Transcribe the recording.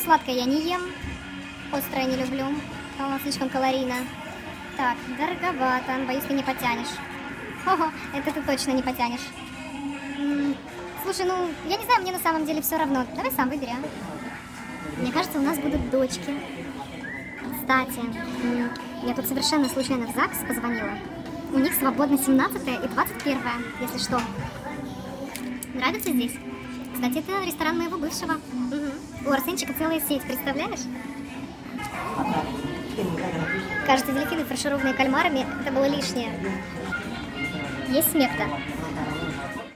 сладкое я не ем. Острое не люблю. Слишком калорийно. Так, дороговато. Боюсь, ты не потянешь. Ого, это ты точно не потянешь. Слушай, ну, я не знаю, мне на самом деле все равно. Давай сам выбери, а? Мне кажется, у нас будут дочки. Кстати, я тут совершенно случайно в ЗАГС позвонила. У них свободно 17 и 21, если что. Нравится здесь? Кстати, это ресторан моего бывшего. Угу. У Арсенчика целая сеть, представляешь? Кажется, дельфины, фаршированные кальмарами, это было лишнее. Есть смех-то?